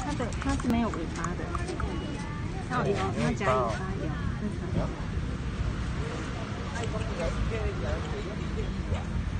它是没有尾巴的，它有它夹尾巴有，那才有。